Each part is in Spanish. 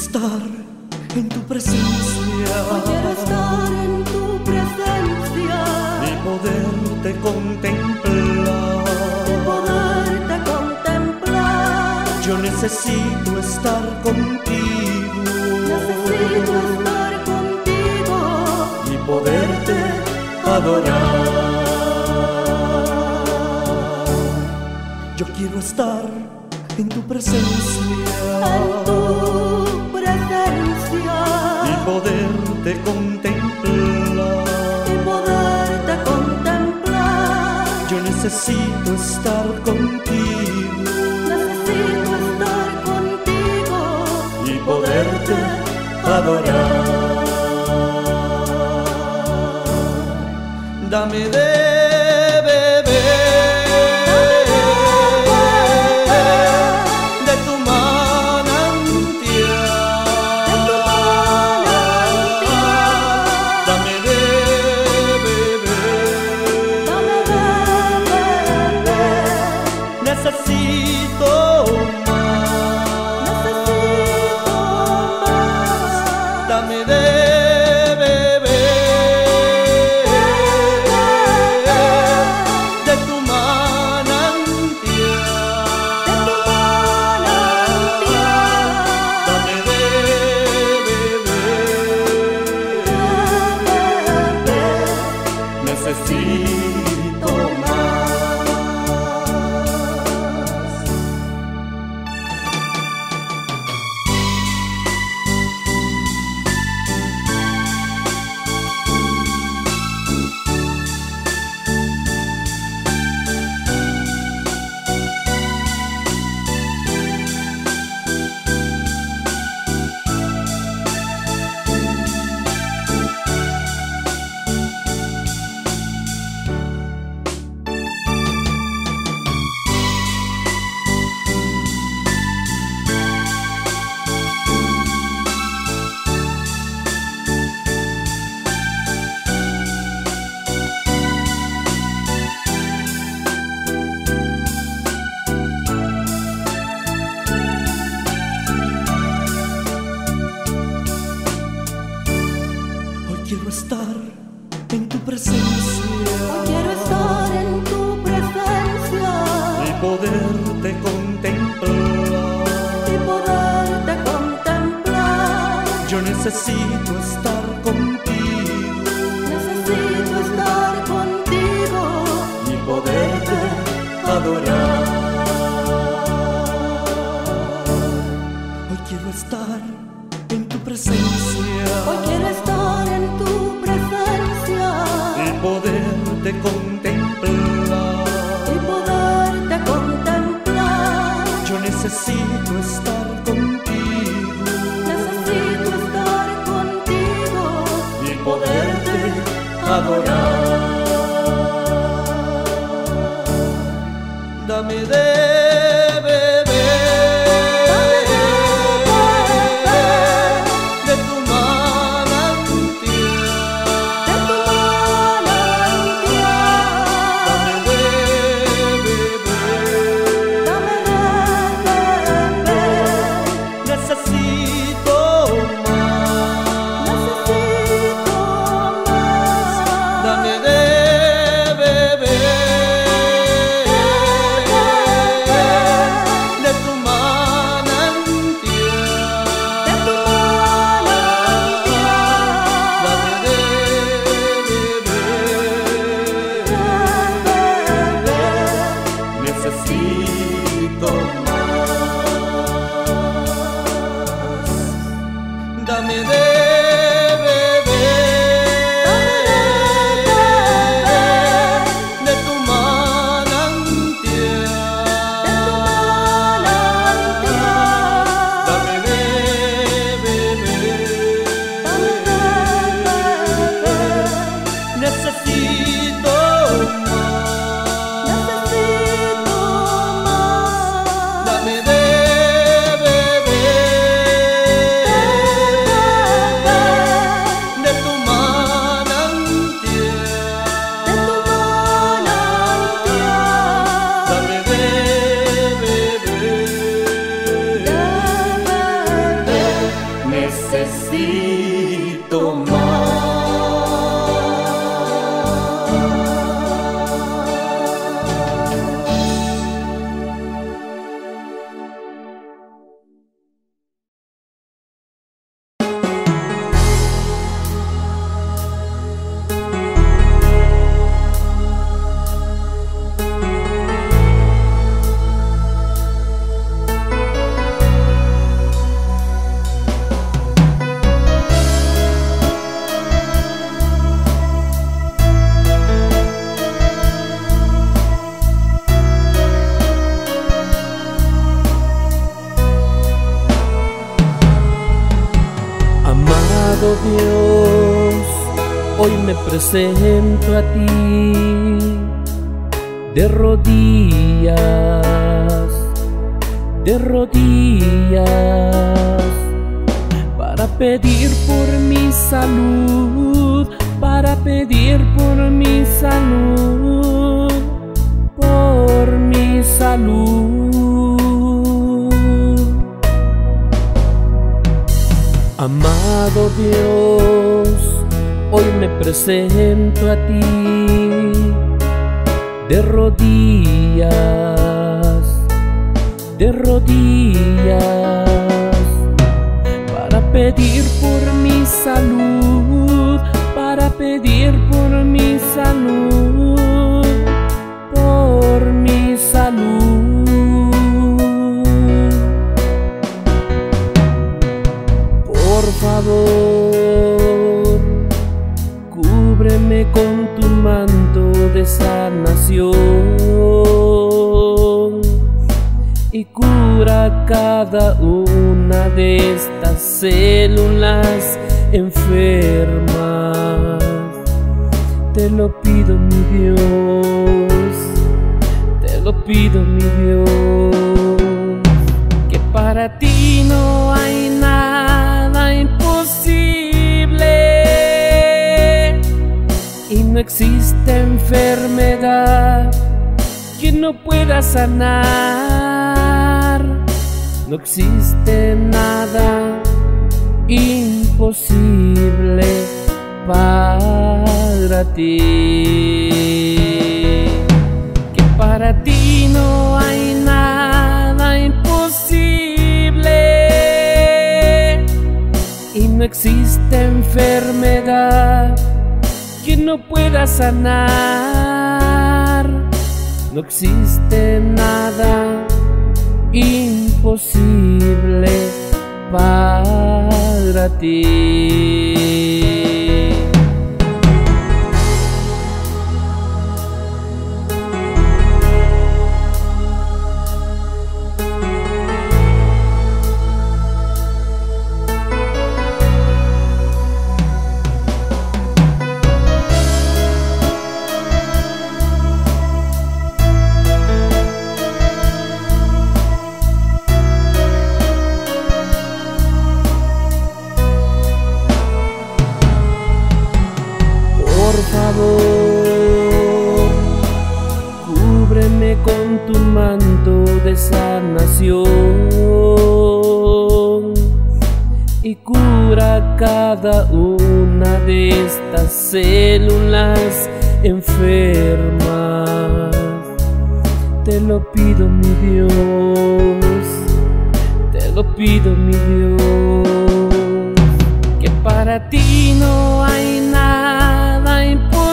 estar en tu presencia. Hoy quiero estar en tu presencia Y poderte contemplar. y poderte contemplar. Yo necesito estar contigo. Necesito estar contigo Y poderte adorar. Yo quiero estar en tu presencia. en tu presencia Y poderte contemplar. y poderte contemplar. Yo necesito estar contigo Necesito estar contigo y poderte adorar. Dame de beber de tu manantial. Dame de beber. Dame de beber. Necesito más. Necesito más. Dame de necesito más. Quiero estar en tu presencia. Hoy quiero estar en tu presencia Y poderte contemplar. y poderte contemplar. Yo necesito estar contigo Necesito estar contigo y poderte adorar. Hoy quiero estar en tu presencia. Hoy quiero estar en tu presencia Y poderte contemplar. y poderte contemplar. Yo necesito estar contigo Necesito estar contigo y poderte adorar. Dame de beber de tu manantial. de tu manantial. Dame de beber. Dame de beber. Necesito más. Necesito más. Dame de beber Dios, hoy me presento a ti de rodillas, para pedir por mi salud, para pedir por mi salud, por mi salud. Amado Dios, hoy me presento a ti de rodillas, para pedir por mi salud, para pedir por mi salud, por mi salud. Por favor, cúbreme con tu manto de sanación y cura cada una de estas células enfermas. Te lo pido, mi Dios, te lo pido, mi Dios, que para ti no hay nada imposible y no existe enfermedad que no pueda sanar. No existe nada imposible para ti, que para ti no hay nada imposible y no existe enfermedad que no pueda sanar. No existe nada imposible para ti. Por favor, cúbreme con tu manto de sanación y cura cada una de estas células enfermas. Te lo pido, mi Dios, te lo pido, mi Dios, que para ti no hay nada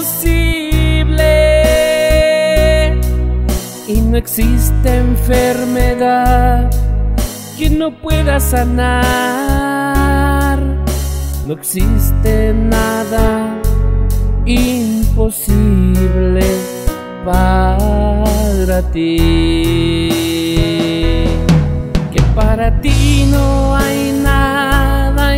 imposible y no existe enfermedad que no pueda sanar. No existe nada imposible para ti, que para ti no hay nada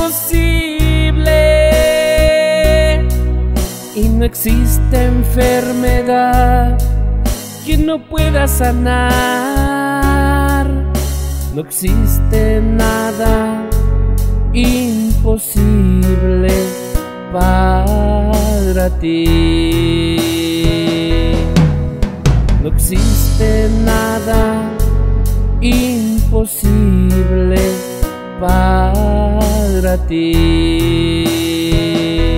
imposible y no existe enfermedad que no pueda sanar. No existe nada imposible para ti. No existe nada imposible para ti.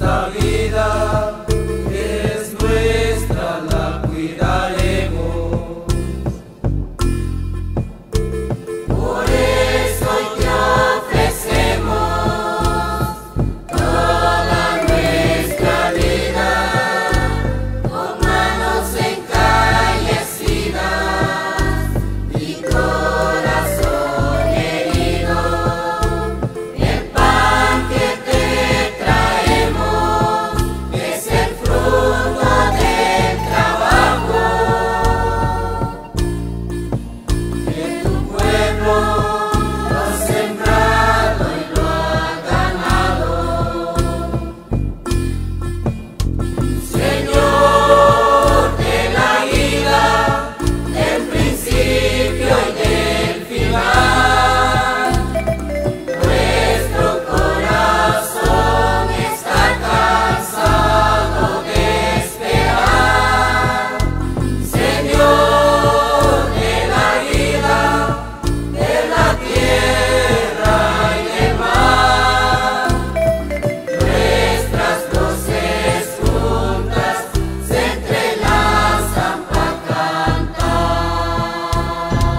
esta vida es nuestra, la cuidaremos. Por eso hoy te ofrecemos toda nuestra vida, con manos encallecidas y corazón herido. El pan que te traemos es el fruto del trabajo que tu pueblo lo ha sembrado y lo ha ganado. Señor de la vida, del principio y del final, nuestro corazón está cansado de esperar. Señor de la vida, de la tierra y del mar, nuestras voces juntas se entrelazan para cantar.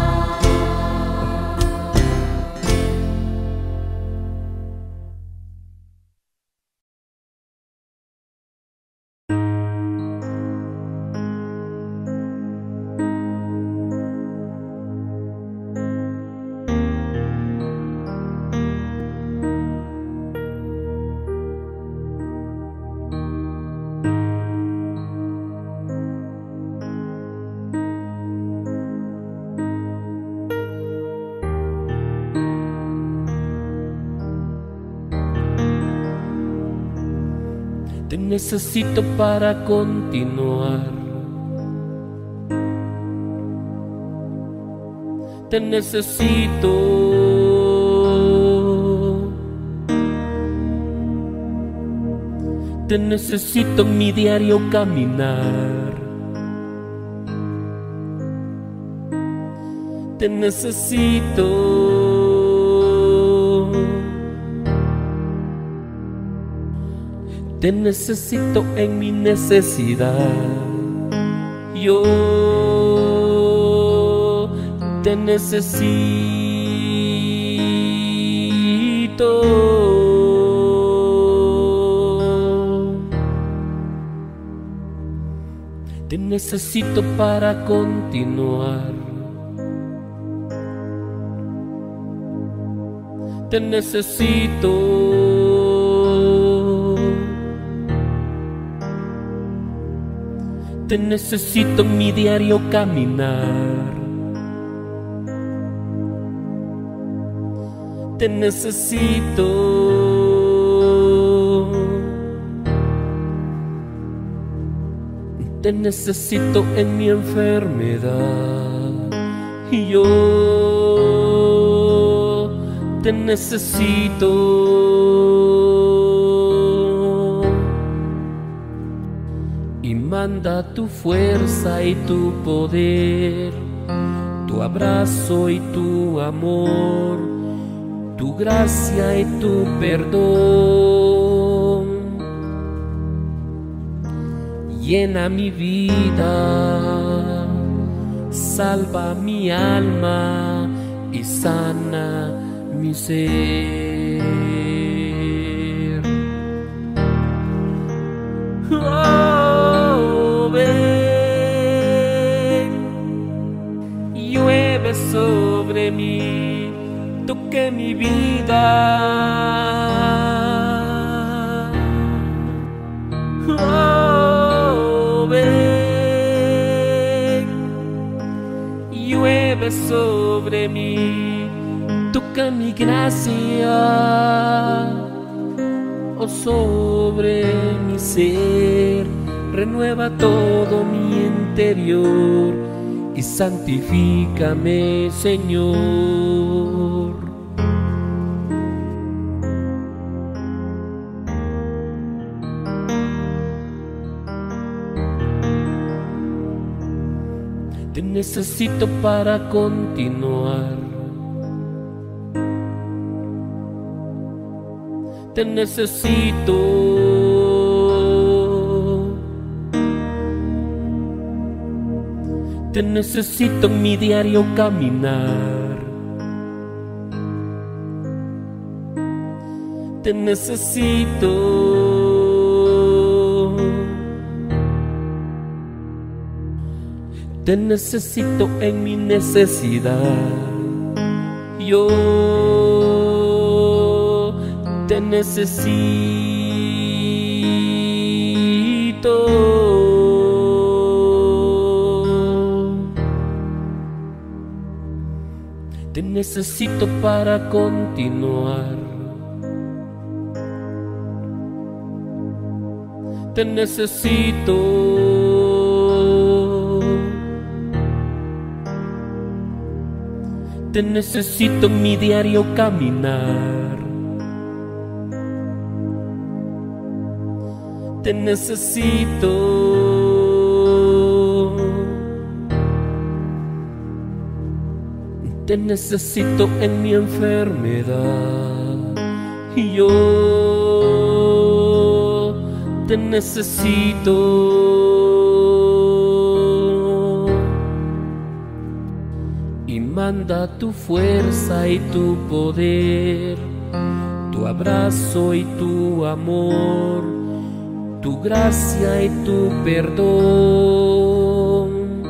Te necesito para continuar. Te necesito. Te necesito en mi diario caminar. Te necesito. Te necesito en mi necesidad. Yo te necesito. Te necesito para continuar. Te necesito. Te necesito en mi diario caminar. Te necesito. Te necesito en mi enfermedad. Y yo te necesito. Y manda tu fuerza y tu poder, tu abrazo y tu amor, tu gracia y tu perdón. Llena mi vida, salva mi alma y sana mi ser. Oh, ven, llueve sobre mí, toque mi vida. Oh, ven, llueve sobre mí, toca mi gracia. Oh, sobre mi ser, renueva todo mi interior y santifícame, Señor. Te necesito para continuar. Te necesito. Te necesito en mi diario caminar. Te necesito. Te necesito en mi necesidad. Yo te necesito. Te necesito para continuar. Te necesito. Te necesito en mi diario caminar. Te necesito. Te necesito en mi enfermedad. Y yo te necesito. Y manda tu fuerza y tu poder, tu abrazo y tu amor, tu gracia y tu perdón.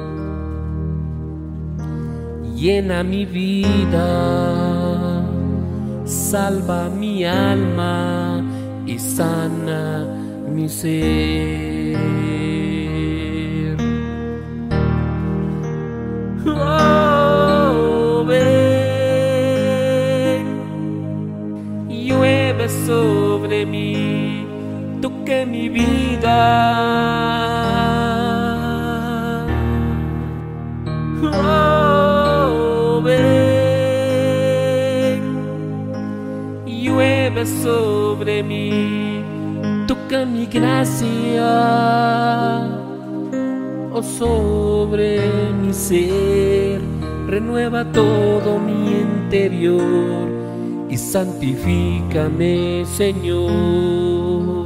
Llena mi vida, salva mi alma y sana mi ser. Oh, ven, llueve sobre mí, toque mi vida. Oh, ven, llueve sobre mí, toca mi gracia, oh, sobre mi ser, renueva todo mi interior y santifícame, Señor.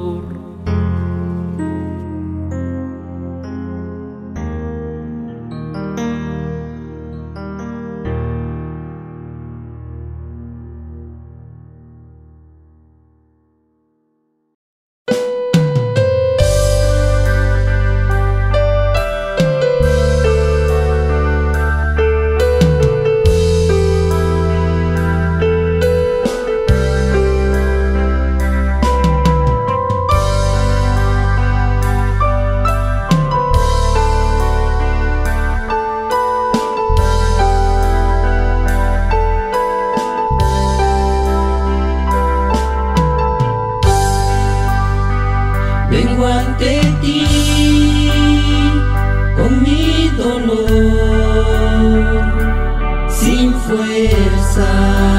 Vengo ante ti con mi dolor, sin fuerzas,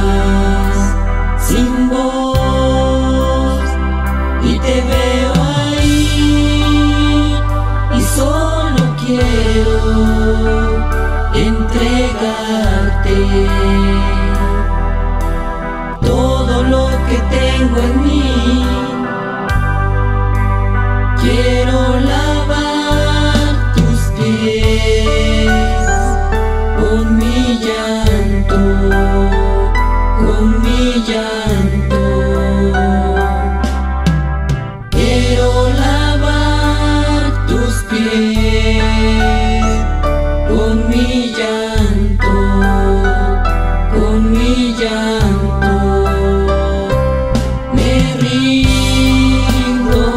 sin voz, y te veo ahí y solo quiero entregarte todo lo que tengo en mí. Quiero lavar tus pies con mi llanto, con mi llanto. Quiero lavar tus pies con mi llanto, con mi llanto. Me rindo.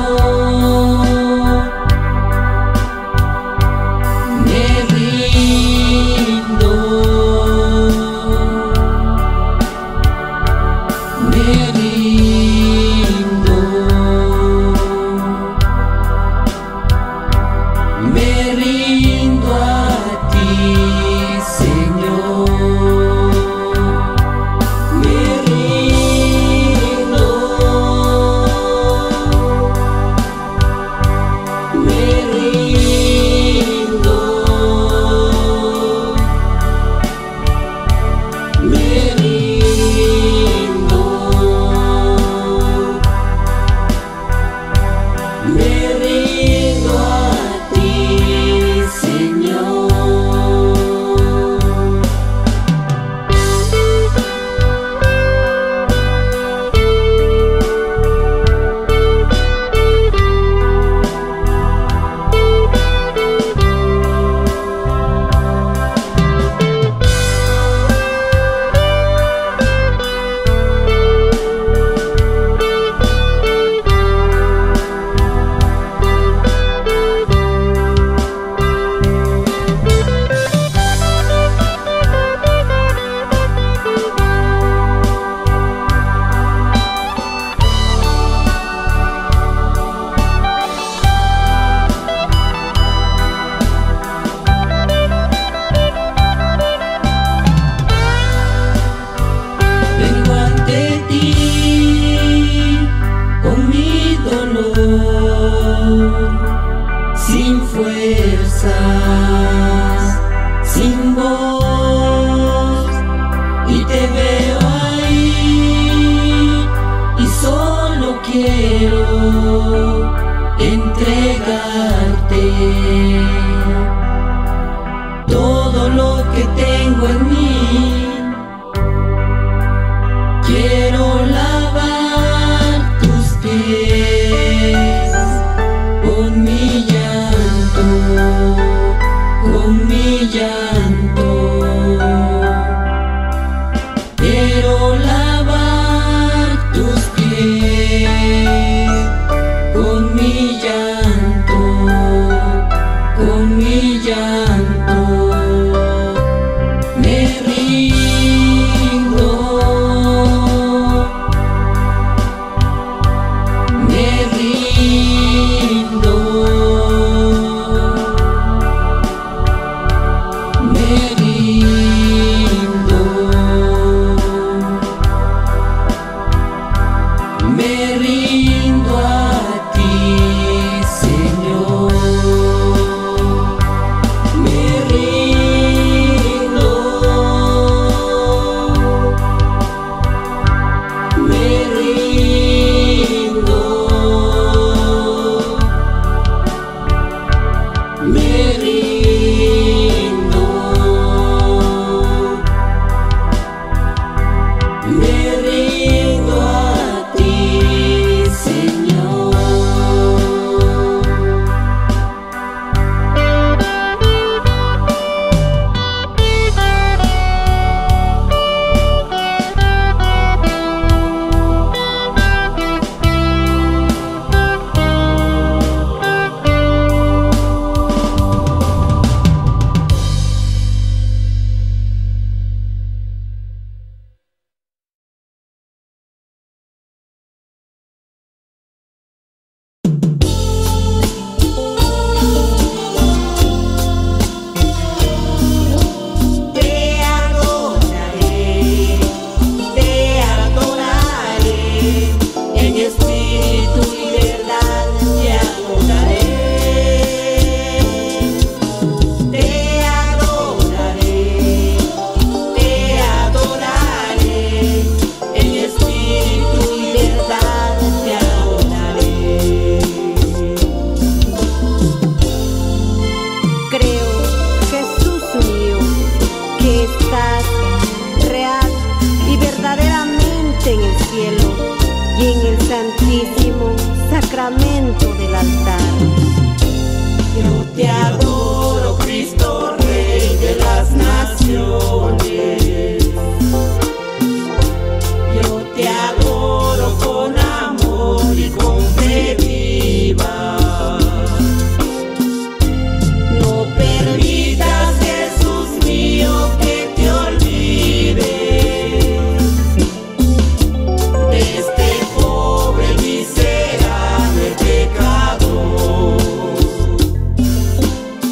Me rindo. sin fuerzas, sin voz, y te veo ahí, y solo quiero entregarte todo lo que tengo en mí. Quiero lavar tus pies con mi llanto, con mi llanto. Quiero lavar tus pies con mi llanto, con mi llanto. Me rindo, me rindo, me rindo, me rindo a ti, Señor. Me rindo, me rindo, me rindo, me rindo a ti, Señor. Te adoraré, en espíritu y verdad te adoraré. Te adoraré, te adoraré, en espíritu y verdad te adoraré. Creo, Jesús mío, que estás real y verdaderamente en el cielo y en el santísimo sacramento del altar. Yo te adoro, Cristo, Rey de las naciones. Yo te adoro con amor y con fe viva. No permitas, Jesús mío, que te olvides de este pobre miserable pecador.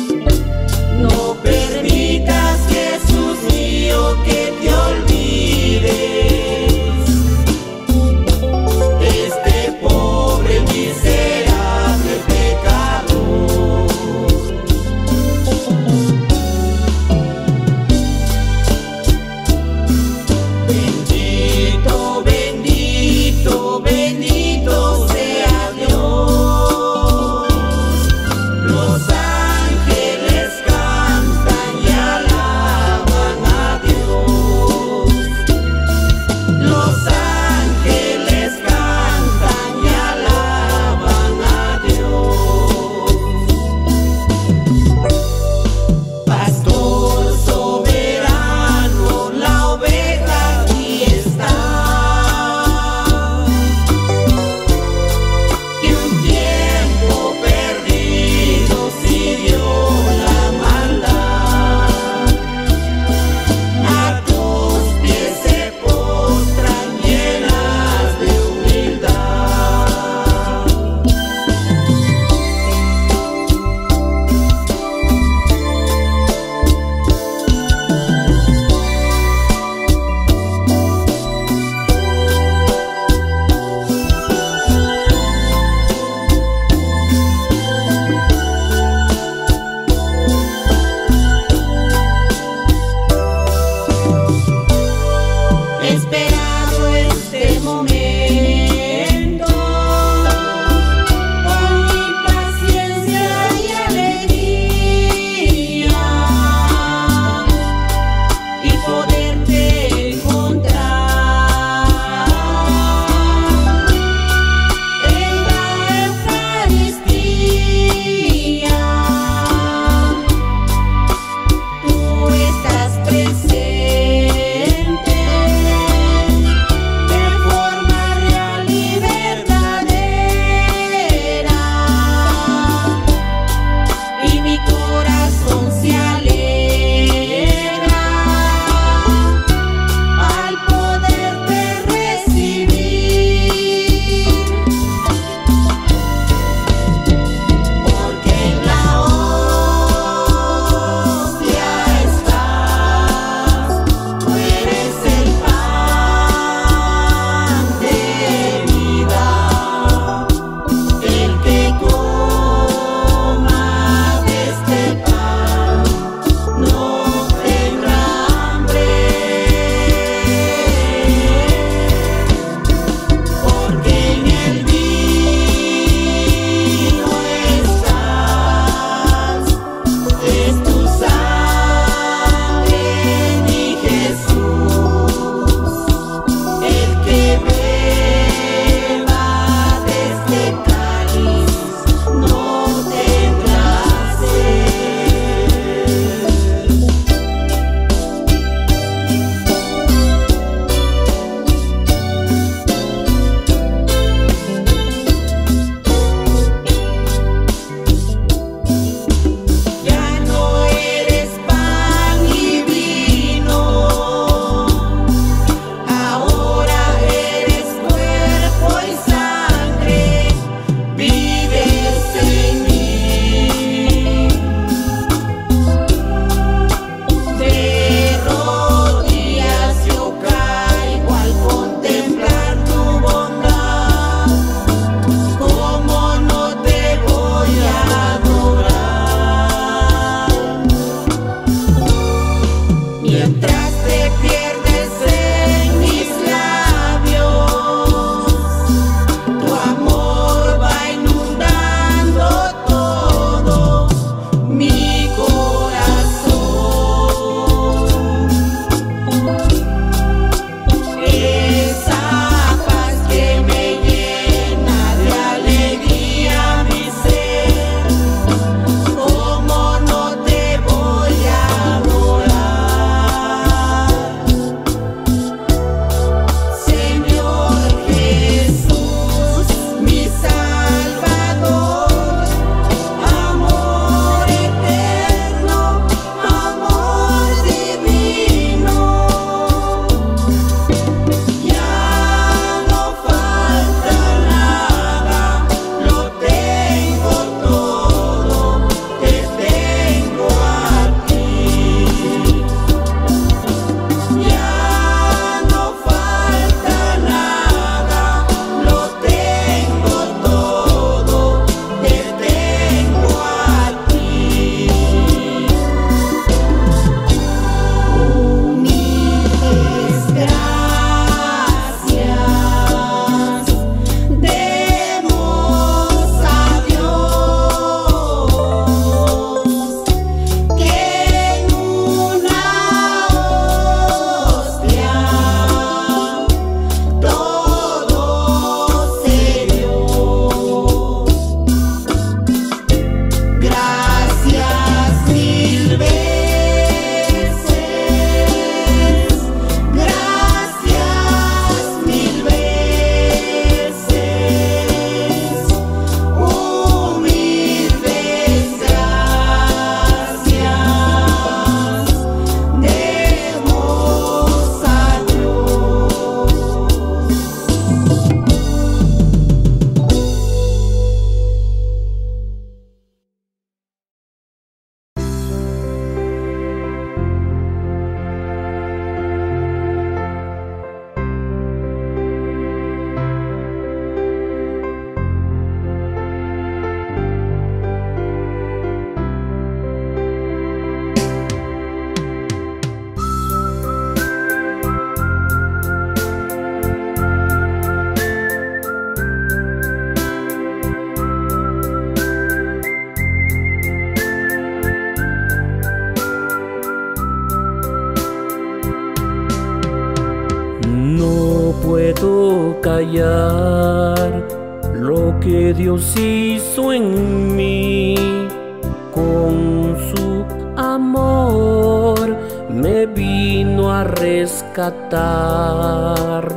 hallar lo que Dios hizo en mí. Con su amor me vino a rescatar.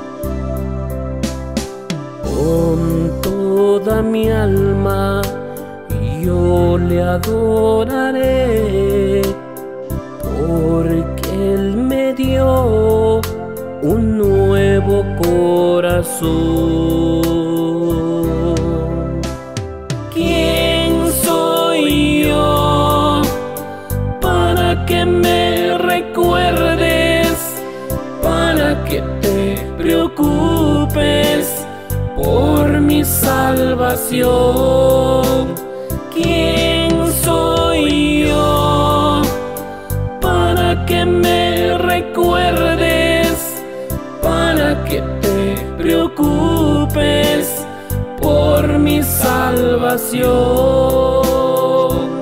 Con toda mi alma yo le adoraré, porque Él me dio un nuevo corazón. ¿Quién soy yo para que me recuerdes, para que te preocupes por mi salvación? ¿Quién soy yo para que me recuerdes, para que te preocupes por mi salvación?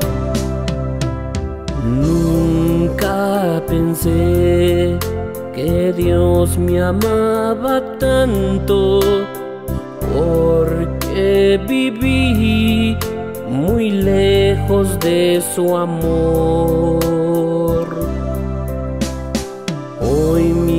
Nunca pensé que Dios me amaba tanto, porque viví muy lejos de su amor. Hoy mi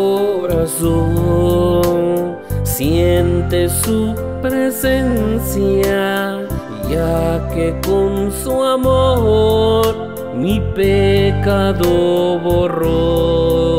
corazón siente su presencia, ya que con su amor mi pecado borró.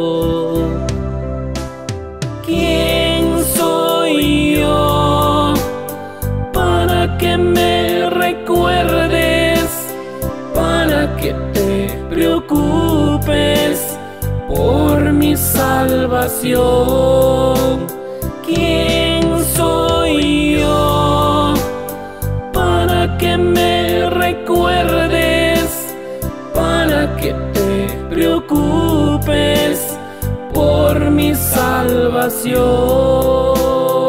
¿Quién soy yo para que me recuerdes, para que te preocupes por mi salvación? ¿Quién soy yo para que me recuerdes, para que te preocupes por mi salvación?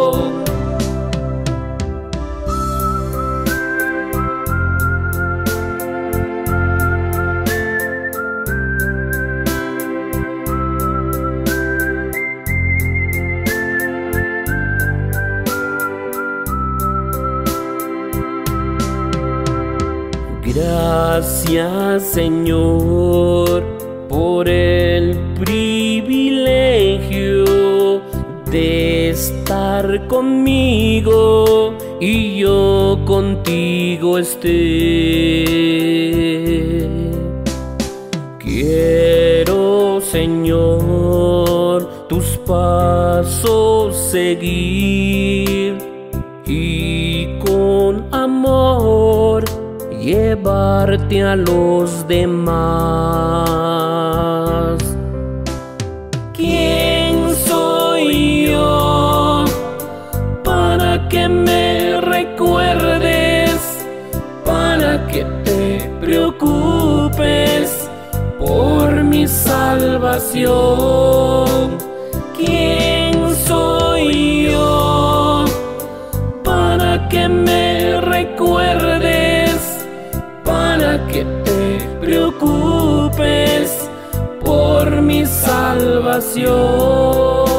Gracias, Señor, por el privilegio de estar conmigo y yo contigo esté. Quiero, Señor, tus pasos seguir y con amor llevarte a los demás. ¿Quién soy yo para que me recuerdes, para que te preocupes por mi salvación? ¿Quién soy yo para que me recuerdes, para que te preocupes por mi salvación?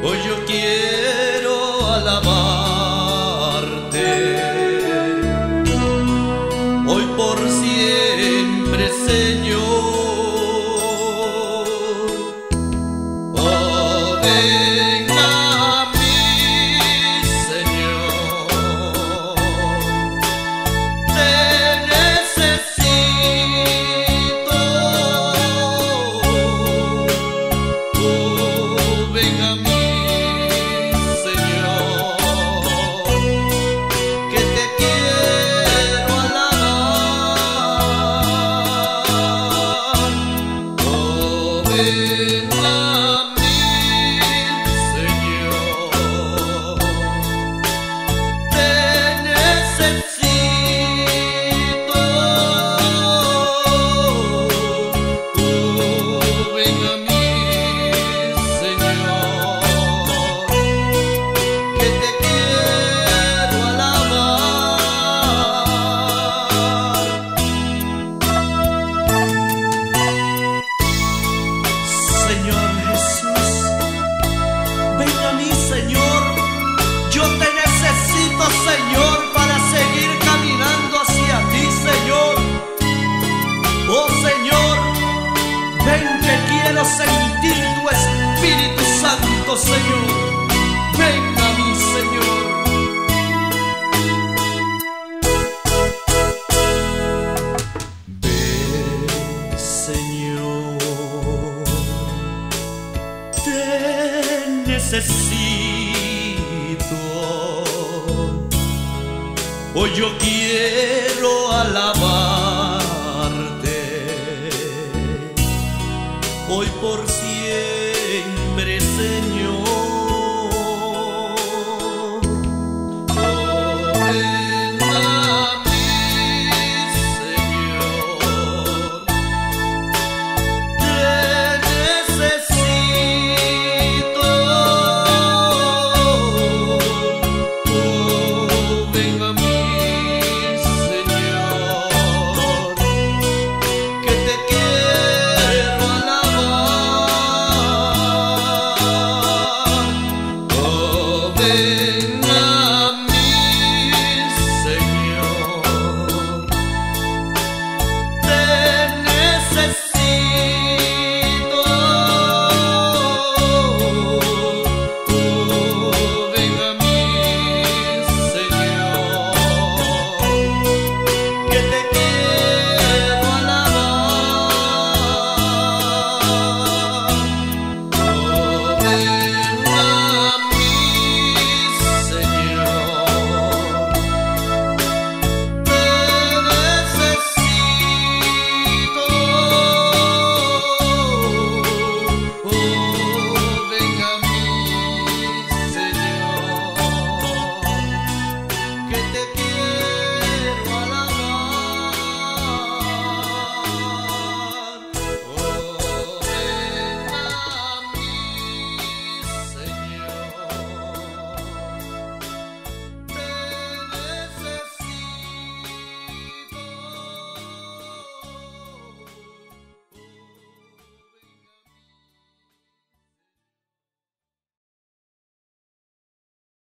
Hoy yo quiero alabarte, hoy por siempre, Señor. Oh, ven a mí, Señor, te necesito. Oh, ven a mí, Señor, para seguir caminando hacia ti, Señor. Oh, Señor, ven que quiero sentir tu Espíritu Santo, Señor. Ven a mí, Señor. Ven, Señor, te necesito. Hoy yo quiero alabarte, hoy por